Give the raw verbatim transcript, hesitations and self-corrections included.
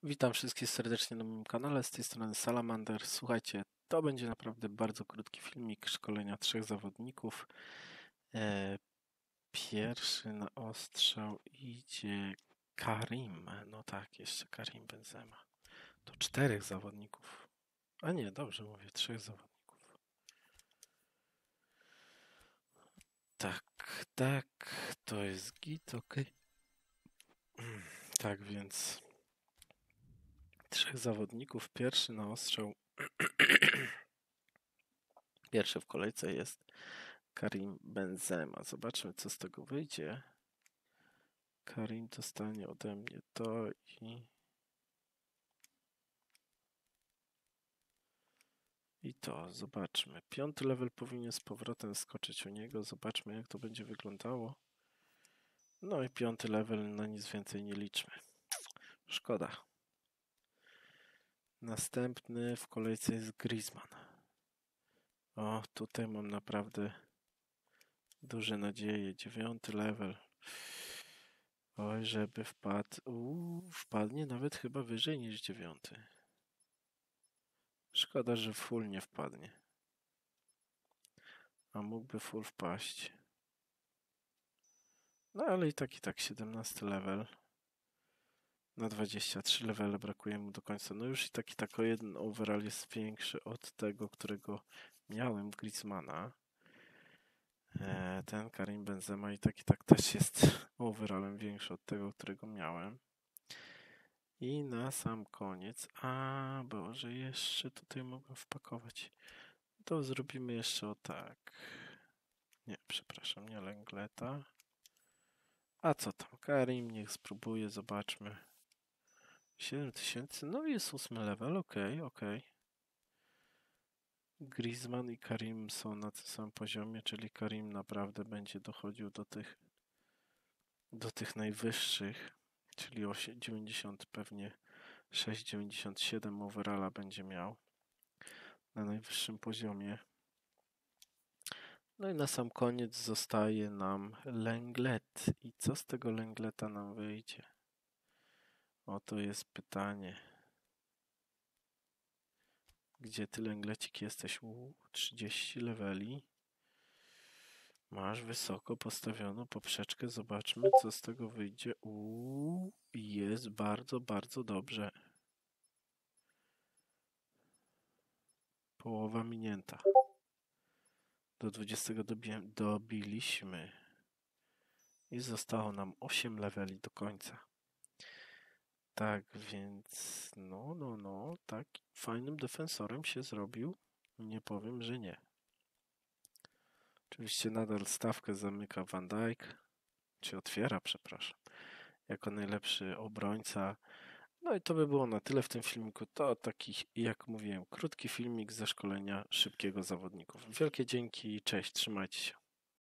Witam wszystkich serdecznie na moim kanale, z tej strony Salamander. Słuchajcie, to będzie naprawdę bardzo krótki filmik szkolenia trzech zawodników. E, pierwszy na ostrzał idzie Karim. No tak, jeszcze Karim Benzema. To czterech zawodników. A nie, dobrze mówię, trzech zawodników. Tak, tak, to jest git, ok. Tak więc trzech zawodników. Pierwszy na ostrzał Pierwszy w kolejce jest Karim Benzema. Zobaczmy, co z tego wyjdzie. Karim dostanie ode mnie to i... I to, zobaczmy. Piąty level powinien z powrotem skoczyć u niego. Zobaczmy, jak to będzie wyglądało. No i piąty level, na nic więcej nie liczmy. Szkoda. Następny w kolejce jest Griezmann. O, tutaj mam naprawdę duże nadzieje. Dziewiąty level. Oj, żeby wpadł. Uuu, wpadnie nawet chyba wyżej niż dziewiąty. Szkoda, że full nie wpadnie. A mógłby full wpaść. No ale i tak, i tak siedemnasty level. Na dwadzieścia trzy levele brakuje mu do końca. No już i tak, i tak o jeden overall jest większy od tego, którego miałem Griezmana. E, ten Karim Benzema i tak, i tak też jest overallem większy od tego, którego miałem. I na sam koniec, a Boże, jeszcze tutaj mogę wpakować. To zrobimy jeszcze o tak. Nie, przepraszam, nie Lengleta. A co tam? Karim, niech spróbuje, zobaczmy. siedem tysięcy, no i jest ósmy level, okej, okay, okej. Okay. Griezmann i Karim są na tym samym poziomie, czyli Karim naprawdę będzie dochodził do tych do tych najwyższych, czyli dziewięćdziesiąt pewnie sześć dziewięćdziesiąt siedem overalla będzie miał na najwyższym poziomie. No i na sam koniec zostaje nam Lenglet. I co z tego Lengleta nam wyjdzie? Oto jest pytanie. Gdzie ty, Lenglecik, jesteś? U, trzydzieści leveli. Masz wysoko postawioną poprzeczkę. Zobaczmy, co z tego wyjdzie. U, jest bardzo, bardzo dobrze. Połowa minięta. Do dwudziestego dobi- dobiliśmy. I zostało nam osiem leveli do końca. Tak więc, no, no, no, tak fajnym defensorem się zrobił. Nie powiem, że nie. Oczywiście nadal stawkę zamyka Van Dijk, czy otwiera, przepraszam, jako najlepszy obrońca. No i to by było na tyle w tym filmiku. To taki, jak mówiłem, krótki filmik ze szkolenia szybkiego zawodników. Wielkie dzięki i cześć, trzymajcie się.